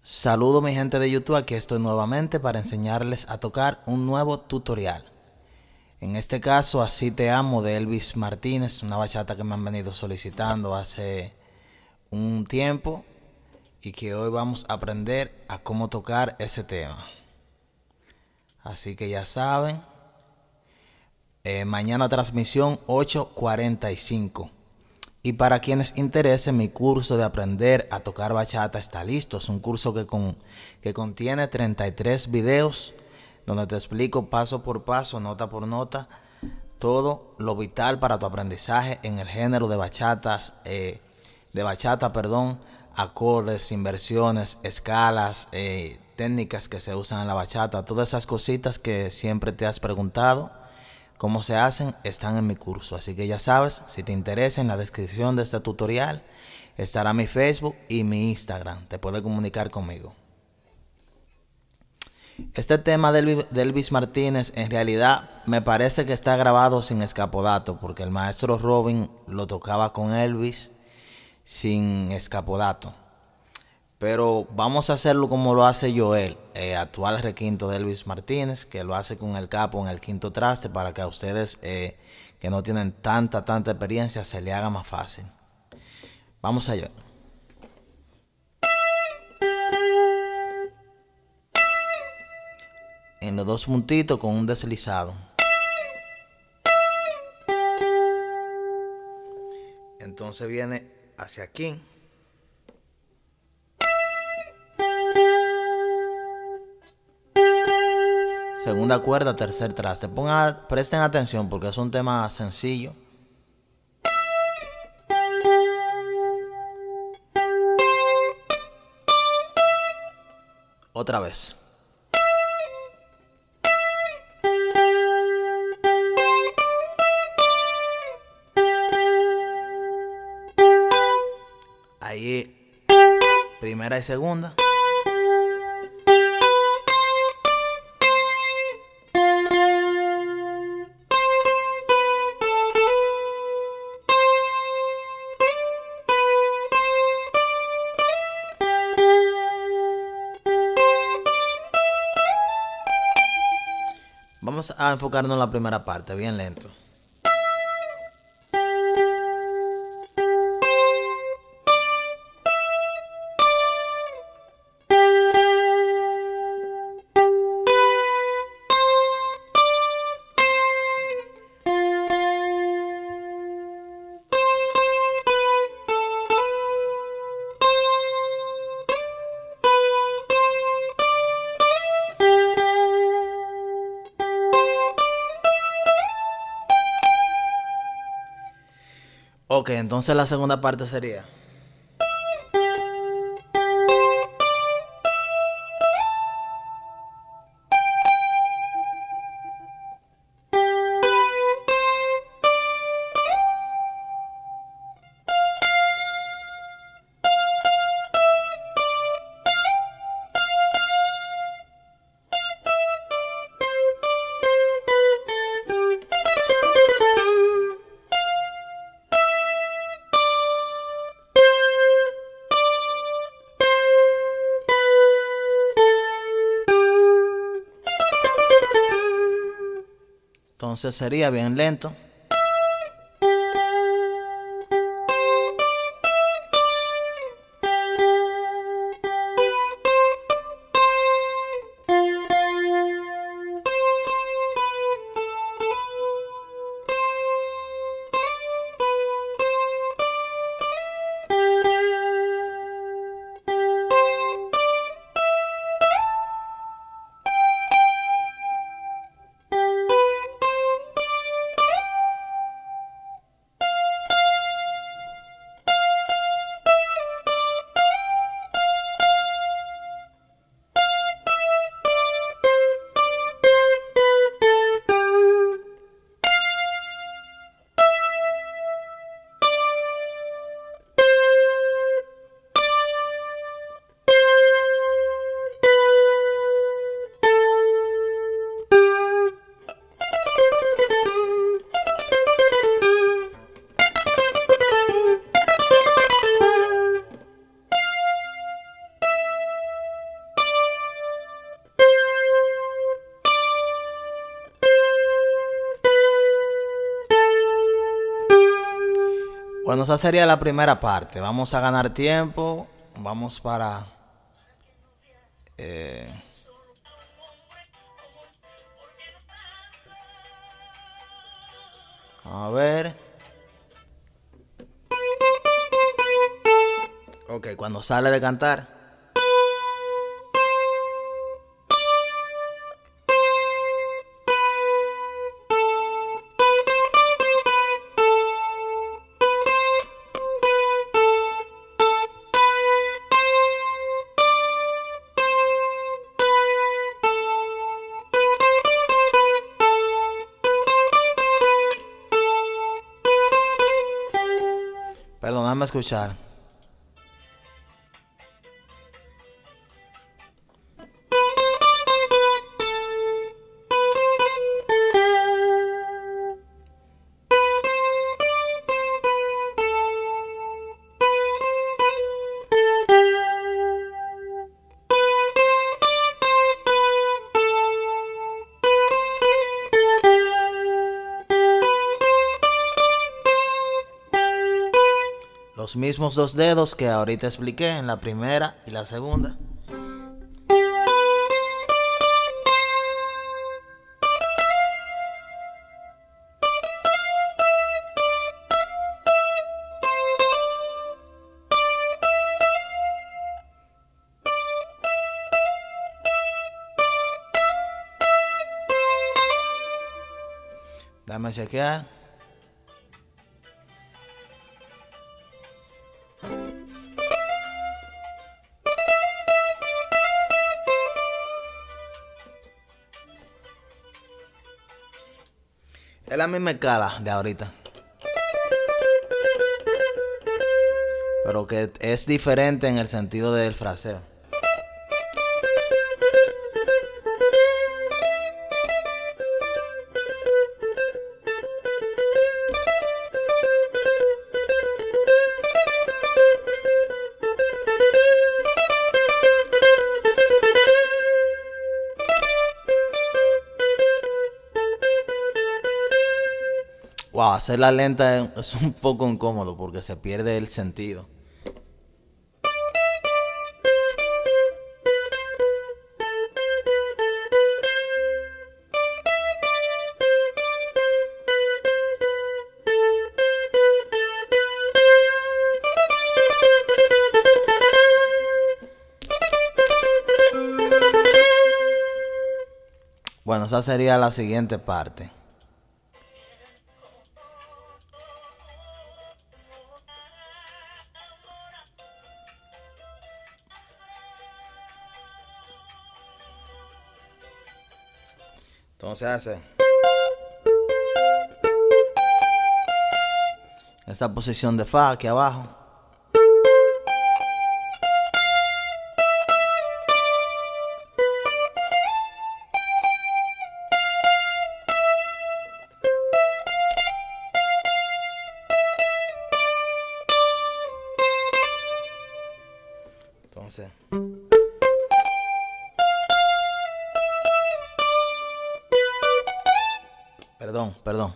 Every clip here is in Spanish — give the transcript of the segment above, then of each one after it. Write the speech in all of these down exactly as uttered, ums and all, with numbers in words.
Saludo mi gente de YouTube, aquí estoy nuevamente para enseñarles a tocar un nuevo tutorial. En este caso, Así Te Amo de Elvis Martínez, una bachata que me han venido solicitando hace un tiempo y que hoy vamos a aprender a cómo tocar ese tema. Así que ya saben, eh, mañana transmisión ocho cuarenta y cinco. Y para quienes interesen, mi curso de aprender a tocar bachata está listo. Es un curso que, con, que contiene treinta y tres videos donde te explico paso por paso, nota por nota, todo lo vital para tu aprendizaje en el género de bachatas, eh, de bachata, perdón, acordes, inversiones, escalas, eh, técnicas que se usan en la bachata, todas esas cositas que siempre te has preguntado cómo se hacen están en mi curso. Así que ya sabes, si te interesa, en la descripción de este tutorial estará mi Facebook y mi Instagram. Te puedes comunicar conmigo. Este tema de Elvis Martínez en realidad me parece que está grabado sin escapodato, porque el maestro Robin lo tocaba con Elvis sin escapodato. Pero vamos a hacerlo como lo hace Joel, eh, actual requinto de Elvis Martínez, que lo hace con el capo en el quinto traste para que a ustedes eh, que no tienen tanta, tanta experiencia se le haga más fácil. Vamos allá. En los dos puntitos con un deslizado. Entonces viene hacia aquí. Segunda cuerda, tercer traste. Pongan, presten atención porque es un tema sencillo. Otra vez. Ahí, primera y segunda. Vamos a enfocarnos en la primera parte, bien lento. Ok, entonces la segunda parte sería. Entonces sería bien lento. Bueno, esa sería la primera parte. Vamos a ganar tiempo. Vamos para... eh, a ver. Ok, cuando sale de cantar. Perdóname escuchar. Los mismos dos dedos que ahorita expliqué en la primera y la segunda. Dame chequear. Es la misma escala de ahorita, pero que es diferente en el sentido del fraseo. Wow, hacerla lenta es un poco incómodo porque se pierde el sentido. Bueno, esa sería la siguiente parte. Entonces hace esa posición de fa aquí abajo. Entonces, perdón, perdón.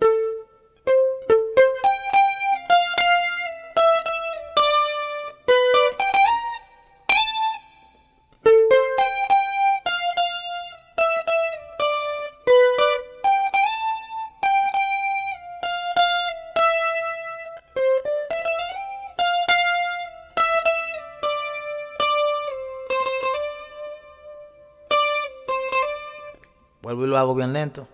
Vuelvo y lo hago bien lento.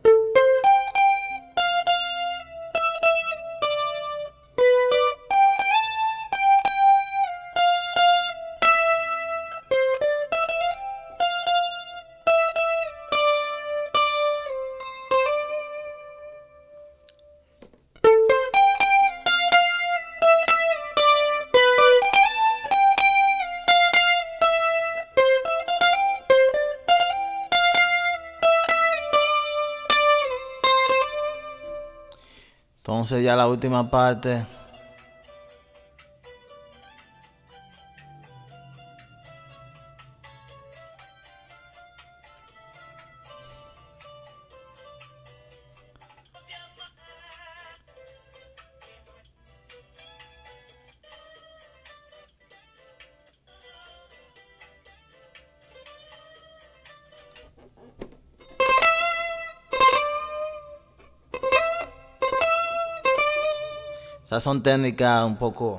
Entonces ya la última parte. sea, son técnicas un poco...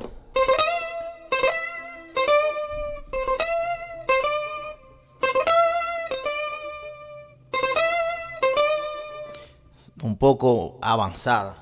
un poco avanzadas.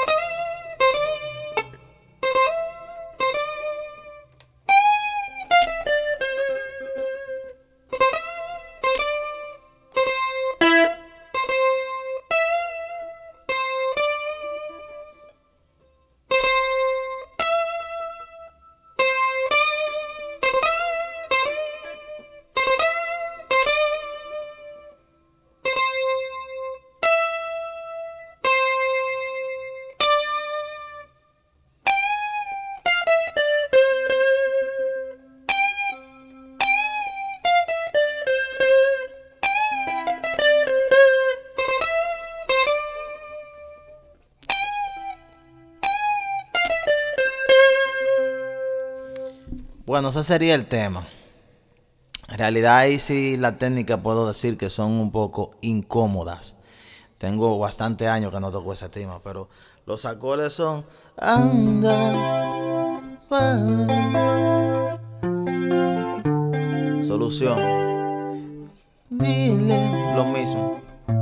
Bueno, ese sería el tema. En realidad ahí sí la técnica puedo decir que son un poco incómodas. Tengo bastante años que no toco ese tema, pero los acordes son anda, va. Solución. Dile lo mismo.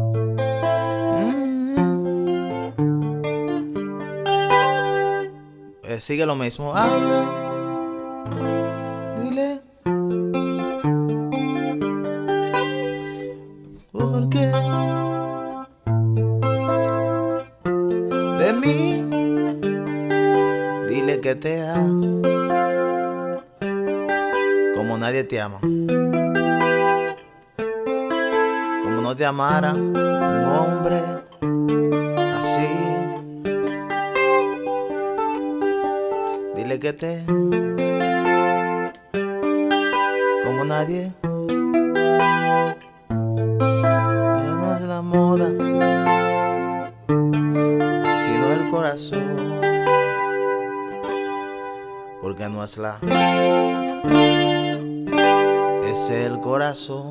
Eh, sigue lo mismo. Habla. Dile por qué de mí, dile que te amo como nadie te ama, como no te amara un hombre así. Dile que te como nadie. No es la moda, sino el corazón. Porque no es la, es el corazón.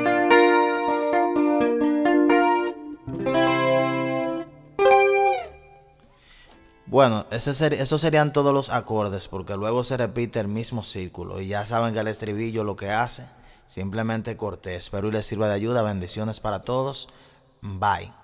Bueno, ese ser, esos serían todos los acordes, porque luego se repite el mismo círculo. Y ya saben que el estribillo lo que hace, simplemente corté. Espero y les sirva de ayuda. Bendiciones para todos. Bye.